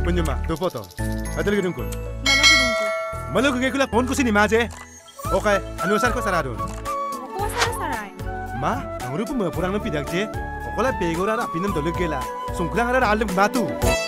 Penyuma, tu foto. Ada lagi dengkul. Malo Malu ke kula phone ko sini maje. Okay, anu sar ko saradun. ko sara sarai. Ma, ang rupa mo purang nampi dakje. Okola pegora ra pinam dolog gela. Sungkulang ara alim batu.